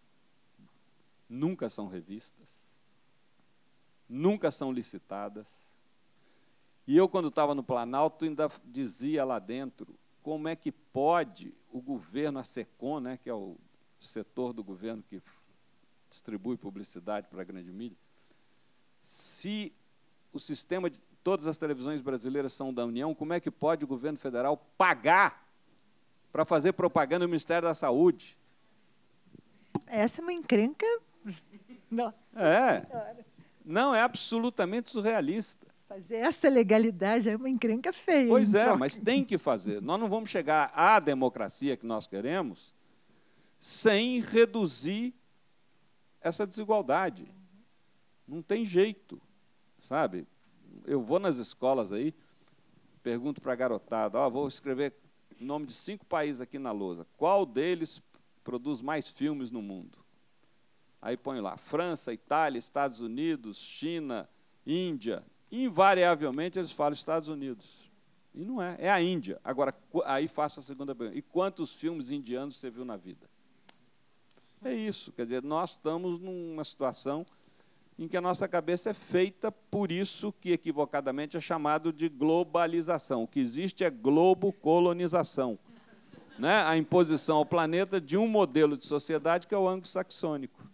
Nunca são revistas. Nunca são licitadas. E eu, quando estava no Planalto, ainda dizia lá dentro como é que pode o governo, a SECOM, né, que é o setor do governo que distribui publicidade para a grande mídia, se o sistema de todas as televisões brasileiras são da União, como é que pode o governo federal pagar para fazer propaganda no Ministério da Saúde? Essa é uma encrenca. Nossa Senhora. Não, é absolutamente surrealista. Fazer essa legalidade é uma encrenca feia. Pois é, troca. mas tem que fazer. Nós não vamos chegar à democracia que nós queremos sem reduzir essa desigualdade. Não tem jeito, sabe? Eu vou nas escolas aí, pergunto para a garotada, vou escrever o nome de 5 países aqui na lousa. Qual deles produz mais filmes no mundo? Aí põe lá, França, Itália, Estados Unidos, China, Índia. Invariavelmente eles falam Estados Unidos. E não é, é a Índia. Agora, aí faço a segunda pergunta. E quantos filmes indianos você viu na vida? É isso, quer dizer, nós estamos numa situação em que a nossa cabeça é feita por isso que, equivocadamente, é chamado de globalização. O que existe é globocolonização, né? A imposição ao planeta de um modelo de sociedade que é o anglo-saxônico.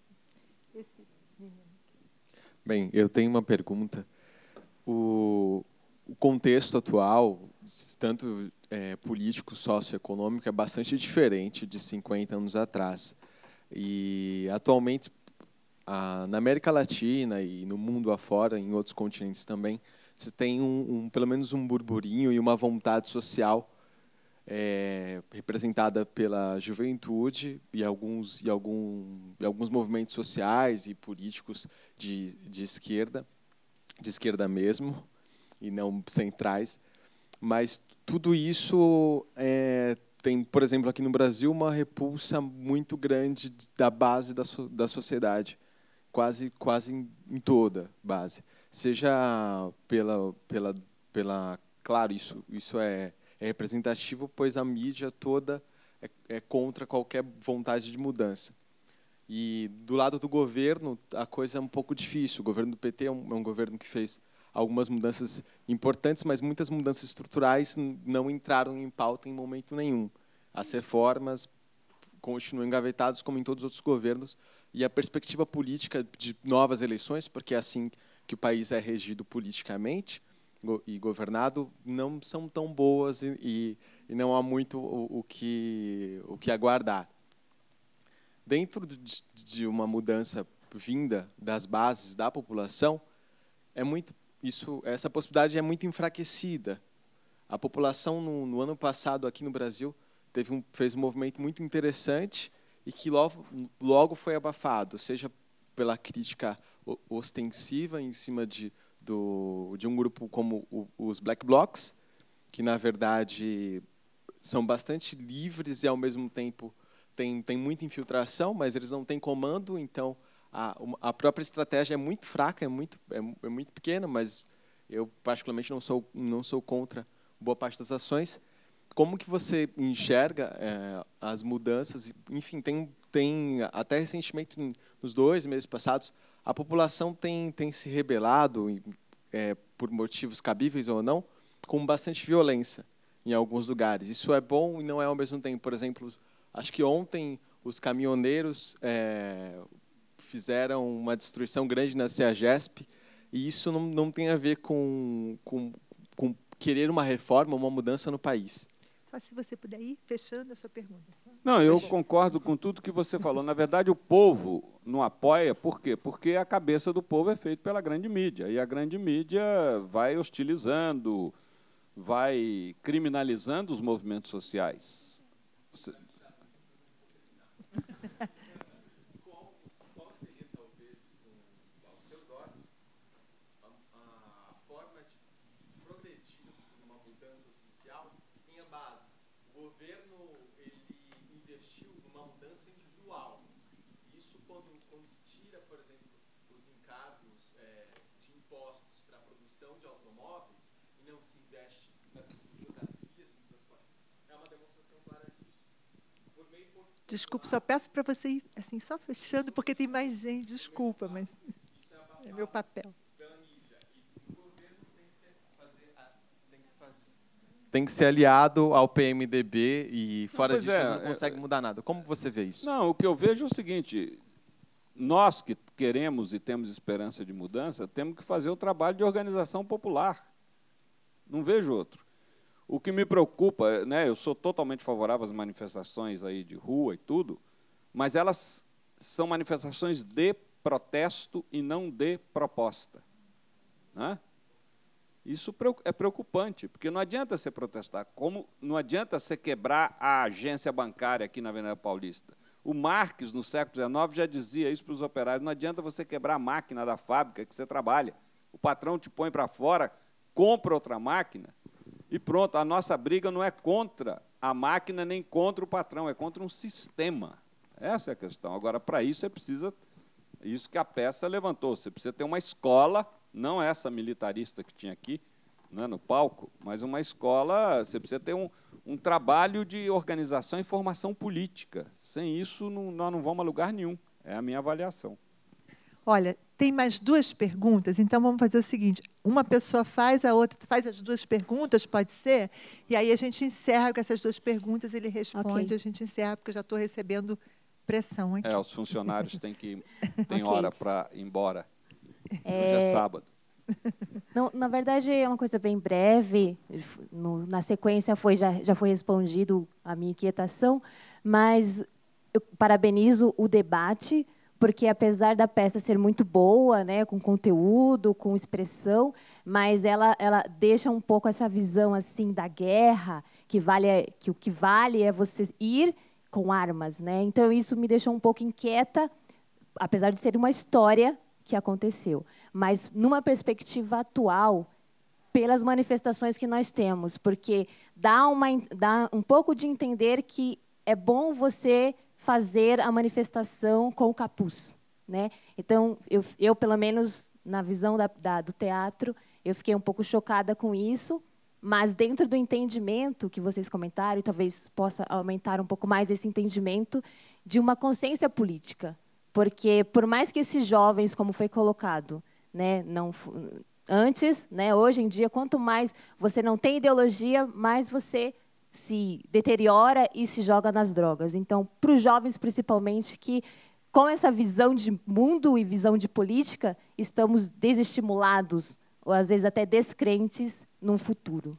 Bem, eu tenho uma pergunta. O contexto atual, tanto político, socioeconômico, é bastante diferente de 50 anos atrás. E, atualmente, na América Latina e no mundo afora, em outros continentes também, você tem pelo menos um burburinho e uma vontade social representada pela juventude e alguns movimentos sociais e políticos de esquerda mesmo, e não centrais. Mas tudo isso tem, por exemplo, aqui no Brasil, uma repulsa muito grande da base da sociedade, quase em toda base. Seja claro, isso é representativo, pois a mídia toda é contra qualquer vontade de mudança. E, do lado do governo, a coisa é um pouco difícil. O governo do PT é um governo que fez algumas mudanças importantes, mas muitas mudanças estruturais não entraram em pauta em momento nenhum. As reformas continuam engavetadas, como em todos os outros governos, e a perspectiva política de novas eleições, porque é assim que o país é regido politicamente e governado, não são tão boas e não há muito o que aguardar. Dentro de uma mudança vinda das bases da população, essa possibilidade é muito enfraquecida. A população, no ano passado, aqui no Brasil, fez um movimento muito interessante e que logo foi abafado, seja pela crítica ostensiva em cima de um grupo como os Black Blocs, que, na verdade, são bastante livres e, ao mesmo tempo, tem muita infiltração, mas eles não têm comando, então a própria estratégia é muito fraca, é muito pequena, mas eu, particularmente, não sou contra boa parte das ações. Como que você enxerga as mudanças? Enfim, tem até recentemente, nos 2 meses passados, a população tem se rebelado, por motivos cabíveis ou não, com bastante violência em alguns lugares. Isso é bom e não é ao mesmo tempo. Por exemplo, acho que ontem os caminhoneiros fizeram uma destruição grande na CEAGESP, e isso não tem a ver com querer uma reforma, uma mudança no país. Só se você puder ir fechando a sua pergunta. Não, eu concordo com tudo que você falou. Na verdade, o povo não apoia, por quê? Porque a cabeça do povo é feita pela grande mídia, e a grande mídia vai hostilizando, vai criminalizando os movimentos sociais. Qual seria, talvez, ao seu redor, a forma de se progredir numa mudança social em base? O governo investiu numa mudança individual. Isso quando se tira, por exemplo, os encargos de impostos para a produção de automóveis e não se investe nas estruturas das vias de transporte, é uma demonstração clara disso. Desculpa, só peço para você ir assim, só fechando, porque tem mais gente. Desculpa, mas é meu papel. Tem que ser aliado ao PMDB e fora disso não consegue mudar nada. Como você vê isso? Não, o que eu vejo é o seguinte: nós que queremos e temos esperança de mudança, temos que fazer o trabalho de organização popular. Não vejo outro. O que me preocupa, né, eu sou totalmente favorável às manifestações aí de rua e tudo, mas elas são manifestações de protesto e não de proposta. Né? Isso é preocupante, porque não adianta você protestar, como não adianta você quebrar a agência bancária aqui na Avenida Paulista. O Marx, no século XIX, já dizia isso para os operários: não adianta você quebrar a máquina da fábrica que você trabalha. O patrão te põe para fora, compra outra máquina, e pronto. A nossa briga não é contra a máquina nem contra o patrão, é contra um sistema. Essa é a questão. Agora, para isso, você precisa, isso que a peça levantou, você precisa ter uma escola, não essa militarista que tinha aqui, né, no palco, mas uma escola, você precisa ter um trabalho de organização e formação política. Sem isso, nós não vamos a lugar nenhum. É a minha avaliação. Olha, tem mais 2 perguntas, então vamos fazer o seguinte: uma pessoa faz, a outra faz as 2 perguntas, pode ser? E aí a gente encerra com essas 2 perguntas, ele responde, Ok. a gente encerra, porque eu já estou recebendo pressão aqui. Os funcionários têm Ok. hora para ir embora. Hoje é sábado. Não, na verdade, é uma coisa bem breve. Na sequência, já foi respondido a minha inquietação, mas eu parabenizo o debate, porque, apesar da peça ser muito boa, né, com conteúdo, com expressão, mas ela deixa um pouco essa visão assim da guerra, que o que vale é você ir com armas. Né? Então, isso me deixou um pouco inquieta, apesar de ser uma história que aconteceu, mas numa perspectiva atual, pelas manifestações que nós temos, porque dá um pouco de entender que é bom você fazer a manifestação com o capuz. Né? Então, eu, pelo menos, na visão do teatro, eu fiquei um pouco chocada com isso, mas dentro do entendimento que vocês comentaram, e talvez possa aumentar um pouco mais esse entendimento de uma consciência política. Porque, por mais que esses jovens, como foi colocado, né, antes, né, hoje em dia, quanto mais você não tem ideologia, mais você se deteriora e se joga nas drogas. Então, para os jovens, principalmente, que, com essa visão de mundo e visão de política, estamos desestimulados, ou às vezes até descrentes, num futuro.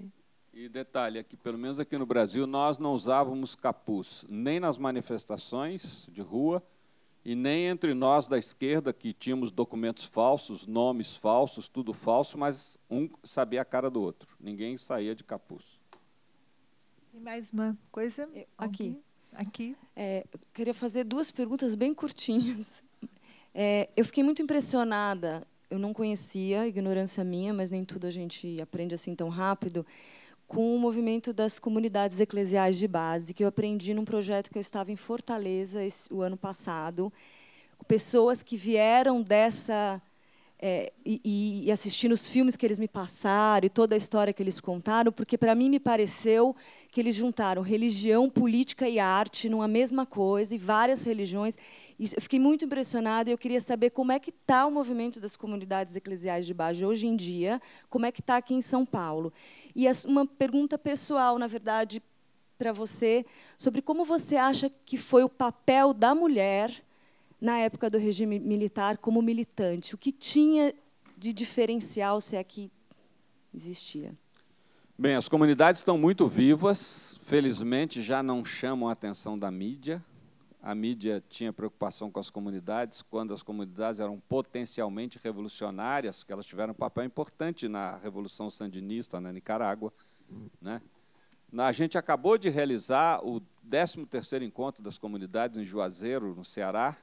E detalhe, aqui, pelo menos aqui no Brasil, nós não usávamos capuz, nem nas manifestações de rua, e nem entre nós da esquerda, que tínhamos documentos falsos, nomes falsos, tudo falso, mas um sabia a cara do outro. Ninguém saía de capuz. E mais uma coisa? Aqui. Aqui. Eu queria fazer 2 perguntas bem curtinhas. Eu fiquei muito impressionada, eu não conhecia, ignorância minha, mas nem tudo a gente aprende assim tão rápido, com o movimento das comunidades eclesiais de base, que eu aprendi num projeto que eu estava em Fortaleza o ano passado, pessoas que vieram dessa... e assistindo os filmes que eles me passaram e toda a história que eles contaram, porque, para mim, me pareceu que eles juntaram religião, política e arte numa mesma coisa, e várias religiões. E eu fiquei muito impressionada, e eu queria saber como é que está o movimento das comunidades eclesiais de base hoje em dia, como é que está aqui em São Paulo. E uma pergunta pessoal, na verdade, para você, sobre como você acha que foi o papel da mulher na época do regime militar como militante. O que tinha de diferencial, se é que existia? Bem, as comunidades estão muito vivas, felizmente já não chamam a atenção da mídia. A mídia tinha preocupação com as comunidades quando as comunidades eram potencialmente revolucionárias, porque elas tiveram um papel importante na Revolução Sandinista, na Nicarágua, né? A gente acabou de realizar o 13º Encontro das Comunidades em Juazeiro, no Ceará,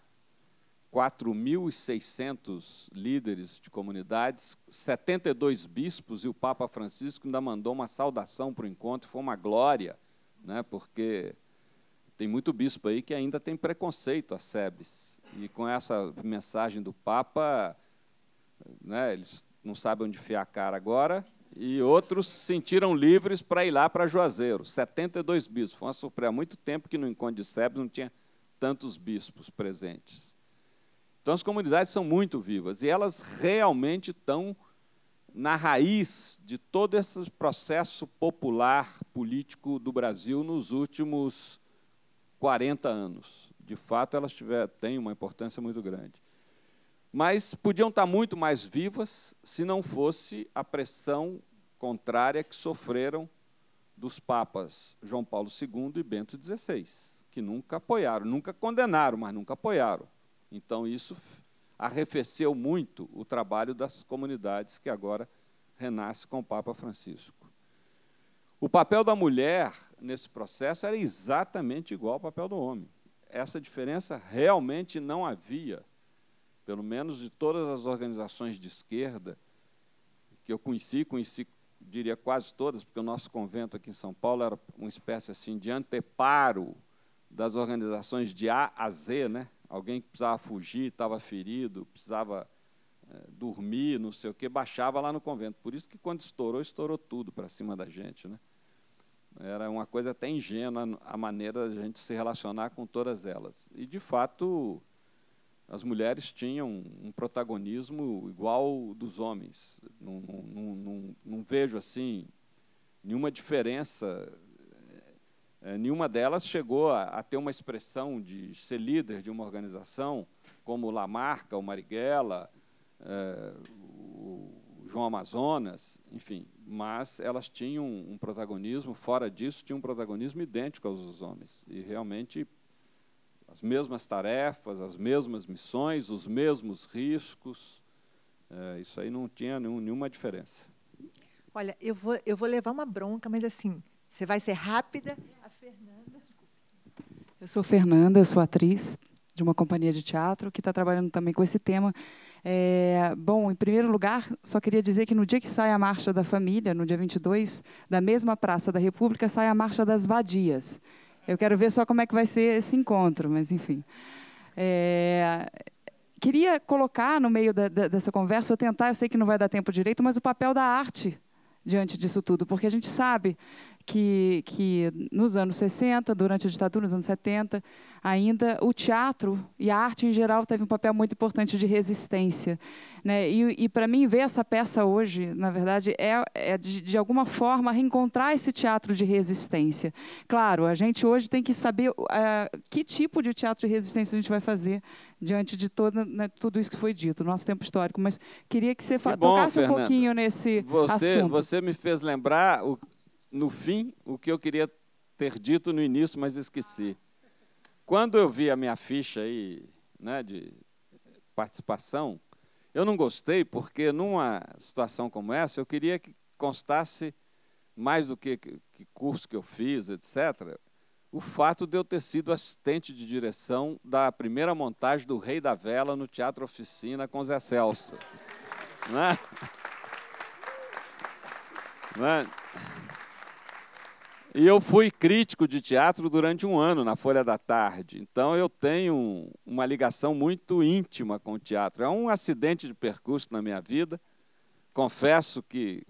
4.600 líderes de comunidades, 72 bispos, e o Papa Francisco ainda mandou uma saudação para o encontro, foi uma glória, né, porque tem muito bispo aí que ainda tem preconceito a SEBS, e com essa mensagem do Papa, né, eles não sabem onde enfiar a cara agora, e outros se sentiram livres para ir lá para Juazeiro, 72 bispos, foi uma surpresa, há muito tempo que no encontro de SEBS não tinha tantos bispos presentes. Então, as comunidades são muito vivas e elas realmente estão na raiz de todo esse processo popular político do Brasil nos últimos 40 anos. De fato, elas têm uma importância muito grande. Mas podiam estar muito mais vivas se não fosse a pressão contrária que sofreram dos papas João Paulo II e Bento XVI, que nunca apoiaram, nunca condenaram, mas nunca apoiaram. Então, isso arrefeceu muito o trabalho das comunidades que agora renasce com o Papa Francisco. O papel da mulher nesse processo era exatamente igual ao papel do homem. Essa diferença realmente não havia, pelo menos de todas as organizações de esquerda que eu conheci, diria quase todas, porque o nosso convento aqui em São Paulo era uma espécie assim, de anteparo das organizações de A a Z, né? Alguém que precisava fugir, estava ferido, precisava dormir, não sei o quê, baixava lá no convento. Por isso que, quando estourou tudo para cima da gente, né? Era uma coisa até ingênua a maneira de a gente se relacionar com todas elas. E, de fato, as mulheres tinham um protagonismo igual ao dos homens. Não vejo assim nenhuma diferença. Nenhuma delas chegou a ter uma expressão de ser líder de uma organização, como o Lamarca, o Marighella, o João Amazonas, enfim, mas elas tinham um protagonismo, fora disso, tinham um protagonismo idêntico aos dos homens, e realmente as mesmas tarefas, as mesmas missões, os mesmos riscos, isso aí não tinha nenhuma diferença. Olha, eu vou levar uma bronca, mas assim, você vai ser rápida. A Fernanda. Eu sou Fernanda, eu sou atriz de uma companhia de teatro que está trabalhando também com esse tema. Bom, em primeiro lugar, só queria dizer que no dia que sai a Marcha da Família, no dia 22, da mesma Praça da República, sai a Marcha das Vadias. Eu quero ver só como é que vai ser esse encontro, mas, enfim. Queria colocar no meio dessa conversa, eu sei que não vai dar tempo direito, mas o papel da arte diante disso tudo, porque a gente sabe que nos anos 60, durante a ditadura, nos anos 70, ainda o teatro e a arte em geral teve um papel muito importante de resistência, né? E para mim, ver essa peça hoje, na verdade, é de alguma forma reencontrar esse teatro de resistência. Claro, a gente hoje tem que saber que tipo de teatro de resistência a gente vai fazer diante de tudo isso que foi dito, no nosso tempo histórico. Mas queria que você tocasse um pouquinho nesse assunto. Você me fez lembrar, no fim, o que eu queria ter dito no início, mas esqueci. Quando eu vi a minha ficha aí né, de participação, eu não gostei porque, numa situação como essa, eu queria que constasse, mais do que curso que eu fiz, etc., o fato de eu ter sido assistente de direção da primeira montagem do Rei da Vela no Teatro Oficina com Zé Celso. Né? Né? E eu fui crítico de teatro durante 1 ano na Folha da Tarde. Então, eu tenho uma ligação muito íntima com o teatro. É um acidente de percurso na minha vida. Confesso que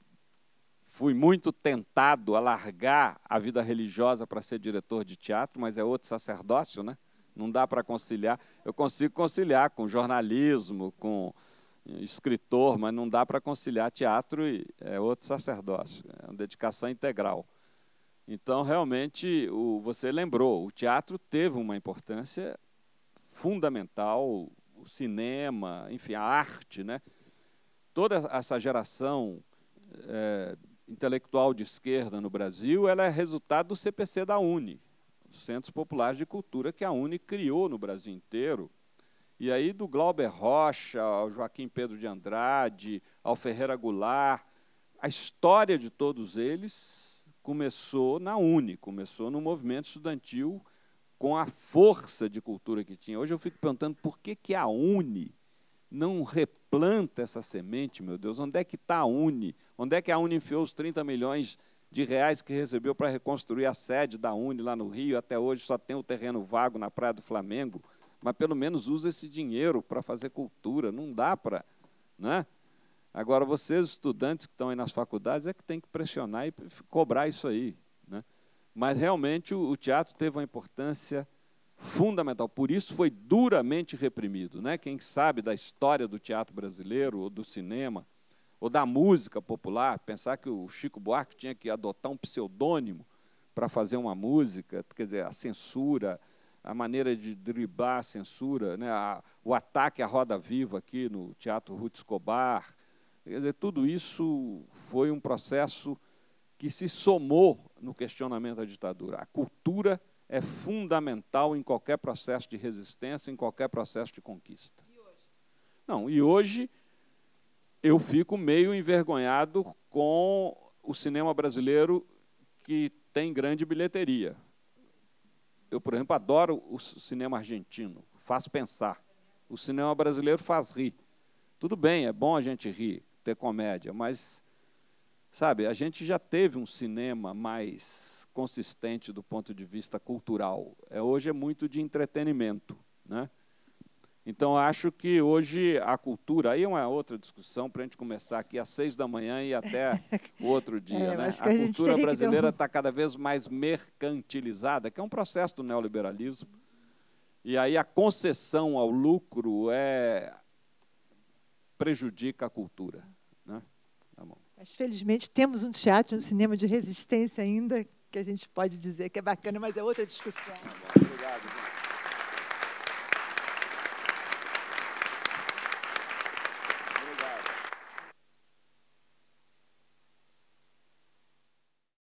fui muito tentado a largar a vida religiosa para ser diretor de teatro, mas é outro sacerdócio, né? Não dá para conciliar. Eu consigo conciliar com jornalismo, com escritor, mas não dá para conciliar teatro e é outro sacerdócio. É uma dedicação integral. Então, realmente, você lembrou, o teatro teve uma importância fundamental, o cinema, enfim, a arte, né? Toda essa geração intelectual de esquerda no Brasil, ela é resultado do CPC da UNE, os Centros Populares de Cultura que a UNE criou no Brasil inteiro. E aí do Glauber Rocha, ao Joaquim Pedro de Andrade, ao Ferreira Goulart, a história de todos eles começou na UNE, começou no movimento estudantil com a força de cultura que tinha. Hoje eu fico perguntando por que a UNE não replanta essa semente, meu Deus? Onde é que está a UNE? Onde é que a UNE enfiou os 30 milhões de reais que recebeu para reconstruir a sede da UNE lá no Rio? Até hoje só tem o terreno vago na Praia do Flamengo, mas pelo menos usa esse dinheiro para fazer cultura. Não dá para... Né? Agora, vocês, estudantes que estão aí nas faculdades, é que tem que pressionar e cobrar isso aí. Né? Mas, realmente, o teatro teve uma importância fundamental. Por isso foi duramente reprimido. Né? Quem sabe da história do teatro brasileiro, ou do cinema, ou da música popular, pensar que o Chico Buarque tinha que adotar um pseudônimo para fazer uma música, quer dizer, a censura, a maneira de driblar a censura, né? O ataque à roda viva aqui no Teatro Ruth Escobar. Quer dizer, tudo isso foi um processo que se somou no questionamento da ditadura. A cultura é fundamental em qualquer processo de resistência, em qualquer processo de conquista. E hoje? Não, e hoje eu fico meio envergonhado com o cinema brasileiro que tem grande bilheteria. Eu, por exemplo, adoro o cinema argentino, faz pensar. O cinema brasileiro faz rir. Tudo bem, é bom a gente rir, ter comédia, mas, sabe, a gente já teve um cinema mais consistente do ponto de vista cultural. Hoje é muito de entretenimento. Né? Então, acho que hoje a cultura, aí é uma outra discussão para a gente começar aqui às 6 da manhã e até o outro dia. Né? A cultura brasileira está cada vez mais mercantilizada, que é um processo do neoliberalismo. E aí a concessão ao lucro prejudica a cultura. Né? Tá bom. Mas, felizmente, temos um teatro, um cinema de resistência ainda, que a gente pode dizer que é bacana, mas é outra discussão. Tá bom, obrigado.